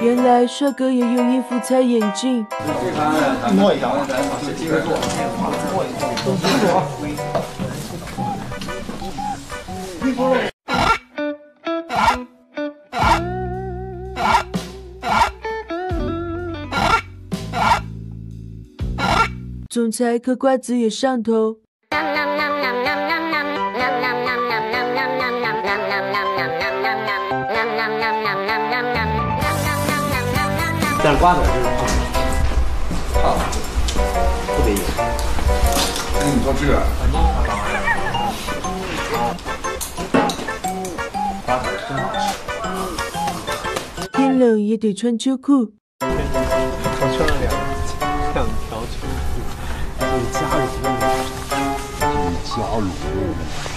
原来帅哥也有一副菜眼镜。 摸一下。 总裁嗑瓜子也上头。 但是瓜子是胖的，特别硬。 你说这个。 瓜子真好吃。 天冷也得穿秋裤。 我穿了两条秋裤，有加卤味。有加卤味。